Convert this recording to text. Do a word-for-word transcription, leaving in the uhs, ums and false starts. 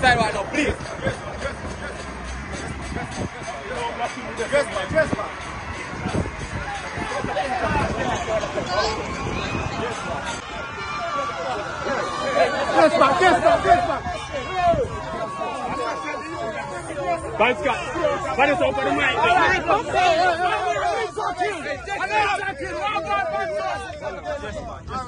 outside right now, please. Yes, man. Yes, man. Yes, man. Yes, man. Yes, man. Thanks, Scott. What is over the mic? Yes, man.